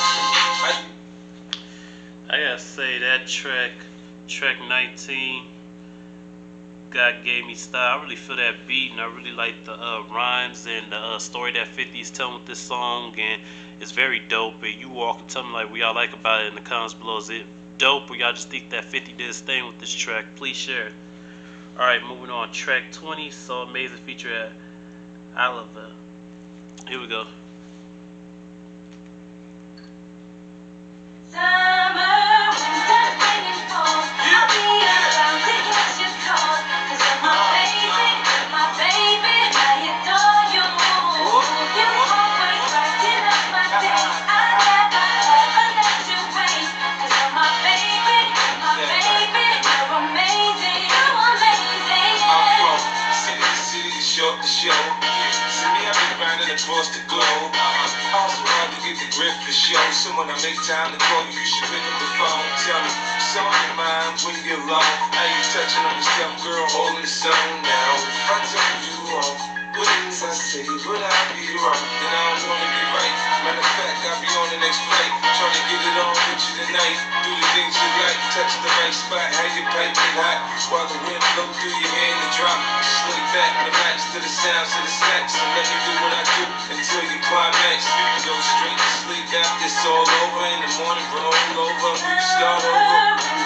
A: I gotta say that track, track nineteen, God Gave Me Style. I really feel that beat, and I really like the uh, rhymes and the uh, story that fifty is telling with this song, and it's very dope. And you walk and tell me like what y'all like about it in the comments below. Is it dope, or y'all just think that fifty did his thing with this track? Please share it. All right, moving on. Track twenty, So Amazing feature at Oliver. Here we go.
B: Across the globe, also hard to get the grip to show. So when I make time to call you, you should pick up the phone. Tell me, what's on your mind when you're alone? How you touching on yourself, girl, holding the zone now? If I tell you wrong, what is I say, would I be wrong? Then I don't wanna be right. Matter of fact, I'll be on the next flight, trying to get it on with you tonight. Do the things you like, touch the right spot, how you pipe it hot, while the wind blow through your hand and drop. Just lay back and relax to the sounds of the snacks, and let me do what I do until you climax. You can go straight to sleep after it's all over. In the morning, roll over, we can start over.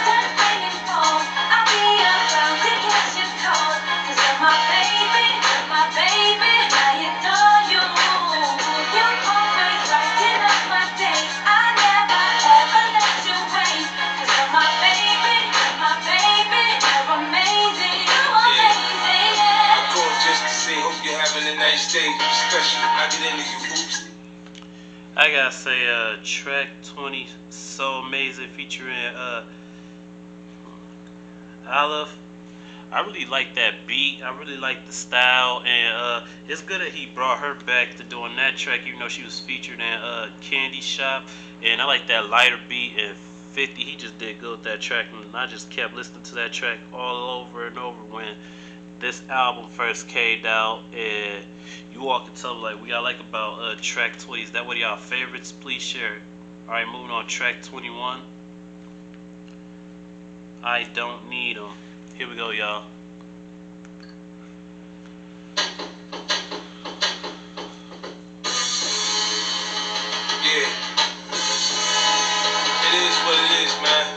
A: I gotta say, uh, track twenty, So Amazing featuring uh, Olive. I really like that beat. I really like the style, and uh, it's good that he brought her back to doing that track, even though she was featured in uh, Candy Shop. And I like that lighter beat. And fifty, he just did good with that track, and I just kept listening to that track all over and over when this album first came out. And you walk and tell me like what y'all like about uh, track twenty. Is that one of y'all favorites? Please share it. Alright, moving on. Track twenty-one, I Don't Need 'Em. Here we go, y'all.
B: Yeah, it is what it is, man.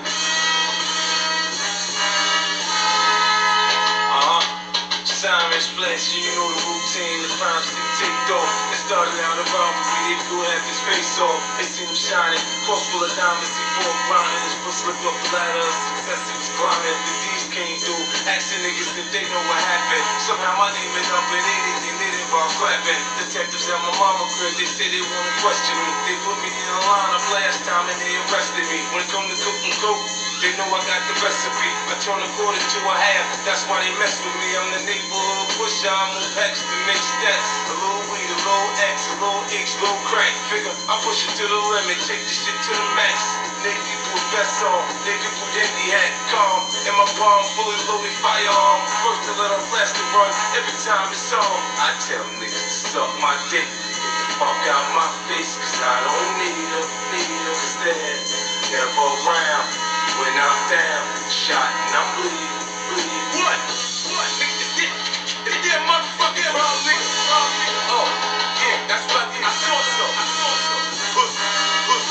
B: Uh-huh. Sirens flash, you know the routine, the crime stick ticked off. It started out a robbery, they blew half his face off. They see him shining, cross full of diamonds, he bought grinding. His foot slipped off the ladder of success, he was climbing. Disease came through, asking niggas if they know what happened. Somehow my name is up in anything, they didn't rock start clapping. Detectives at my mama crib, they say they wanna question me. They put me in a lineup last time and they arrested me. When it come to cooking coke, they know I got the recipe. I turn a quarter to a half, that's why they mess with me. I'm the neighborhood pusher, I move packs to make stats. A little weed, a little X, a little X, a little crack. Figure, I push it to the limit, take this shit to the max. Navy with vest on, Navy with empty hat, calm. In my palm, fully loaded firearm. First to let a blaster run, every time it's on. I tell niggas to suck my dick. Get the fuck out my face, cause I don't need her, need her, cause they're never around. When I'm down, shot and I'm bleeding, bleeding. What? What? It's that, it's that motherfucking wrong nigga, wrong nigga. Oh, yeah, that's what I did. I thought so, I thought so. Push, push.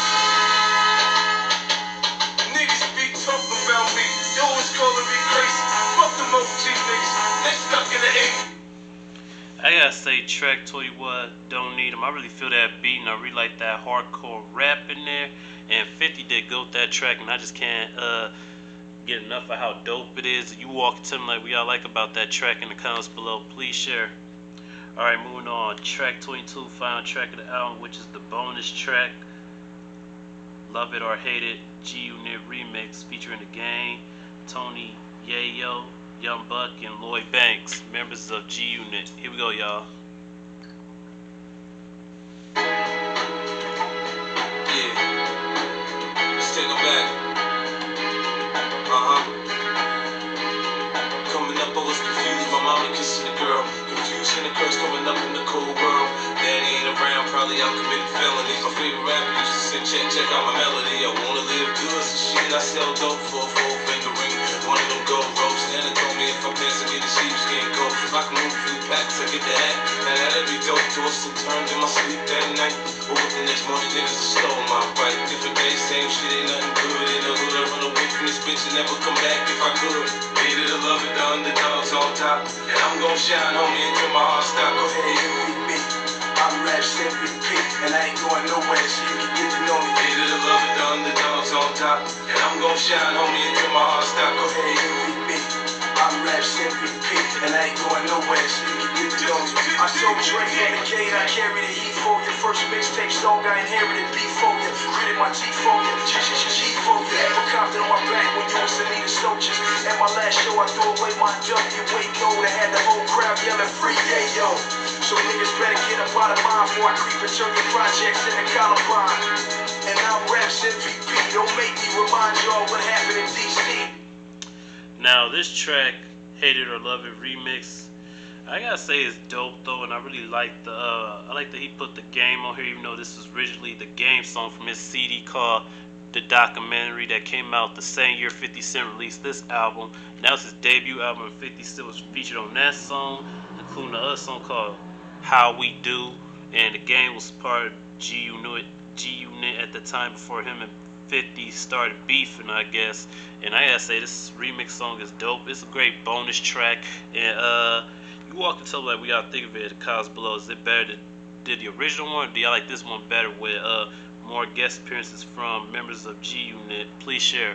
B: Niggas be talking about me, they always calling me crazy. Fuck them O G niggas, they stuck in the eighties.
A: I gotta say, track twenty-one, Don't Need 'Em. I really feel that beat, and I really like that hardcore rap in there. And fifty did go with that track, and I just can't uh, get enough of how dope it is. You walk and tell me like what y'all like about that track in the comments below. Please share. Alright, moving on. Track twenty-two, final track of the album, which is the bonus track, Love It or Hate It, G-Unit remix featuring The Game, Tony Yayo, Young Buck, and Lloyd Banks, members of G-Unit. Here we go, y'all.
B: Yeah, let's take 'em back. Uh-huh. Coming up, I was confused. My mama kissing the girl. Confused in the curse coming up in the cold world. Daddy ain't around, probably out committing felonies. My favorite rapper used to say, check, check out my melody. I wanna live good, so shit, I sell dope for a four finger ring. One of them gold ropes. Nana told me if I pass, I get the sheepskin coat. If I can move a few packs, I get the hat. Now that'd be dope. Tossed and turned in my sleep that night. Woke up the next morning, niggas have stole my bike. Different day, same shit, ain't nothing good. In the hood, I run away from this bitch and never come back if I could. Hated to love it, the underdogs on top. And I'm gon' shine, homie, until my heart stop. Go ahead, envy me. I'm Rap M V P, and I ain't going nowhere, so you can get to know me. Hated to love it, the underdogs on top. And I'm gon' shine, homie, until my heart stop. Go ahead, envy me. I'm Rap M V P, and I ain't going nowhere, so you can get to know me. I sold Drake from the gate, I carry the heat for you. First mixtape song, I inherited beef for you. Gritted my teeth for you, G for you. Ever Compton on my back when you was in need of soldiers. At my last show, I threw away my W weight gold. I had the whole crowd yelling free, yeah, yo. So niggas better get up out of mine before I creep and turn your projects into Columbine. And I'm Rap's M V P, don't make me remind y'all what happened in D C.
A: Now this track, Hate It or Love It remix, I gotta say it's dope though, and I really like the uh, I like that he put The Game on here, even though this was originally The Game song from his C D called The Documentary that came out the same year fifty Cent released this album. Now it's his debut album, and fifty Cent was featured on that song, including the other song called How We Do, and The Game was part of G-Unit, G-Unit at the time before him and fifty started beefing, I guess. And I gotta say, this remix song is dope. It's a great bonus track, and uh, you walk and tell me like we gotta think of it in the comments below. Is it better than did the original one, or do y'all like this one better with uh more guest appearances from members of G-Unit? Please share.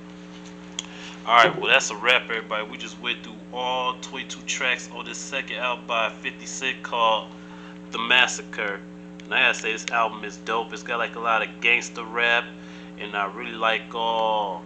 A: Alright, well that's a wrap, everybody. We just went through all twenty-two tracks on this second album by fifty Cent called The Massacre. And I gotta say, this album is dope. It's got like a lot of gangster rap, and I really like all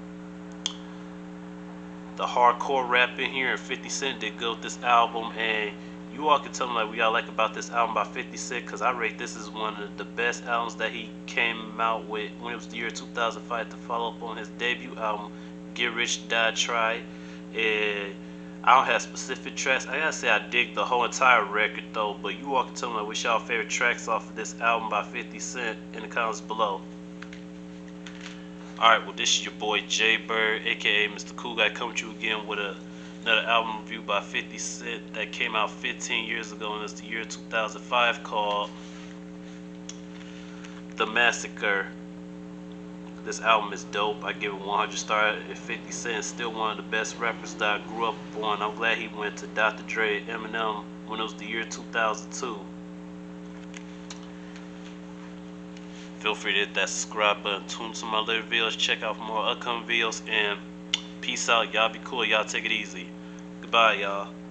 A: the hardcore rap in here, and fifty Cent did good with this album. And you all can tell me like what y'all like about this album by fifty Cent, because I rate this as one of the best albums that he came out with when it was the year two thousand five, to follow up on his debut album, Get Rich, Die Try. And I don't have specific tracks. I gotta say I dig the whole entire record though, but you all can tell me like what's y'all favorite tracks off of this album by fifty Cent in the comments below. Alright, well this is your boy Jay Bird, aka Mister Cool Guy, coming to you again with a, another album review by fifty Cent that came out fifteen years ago, and it's the year two thousand five, called The Massacre. This album is dope. I give it one hundred stars. And fifty Cent is still one of the best rappers that I grew up on. I'm glad he went to Doctor Dre and Eminem when it was the year two thousand two. Feel free to hit that subscribe button, tune to my other videos, check out more upcoming videos, and peace out. Y'all be cool. Y'all take it easy. Goodbye, y'all.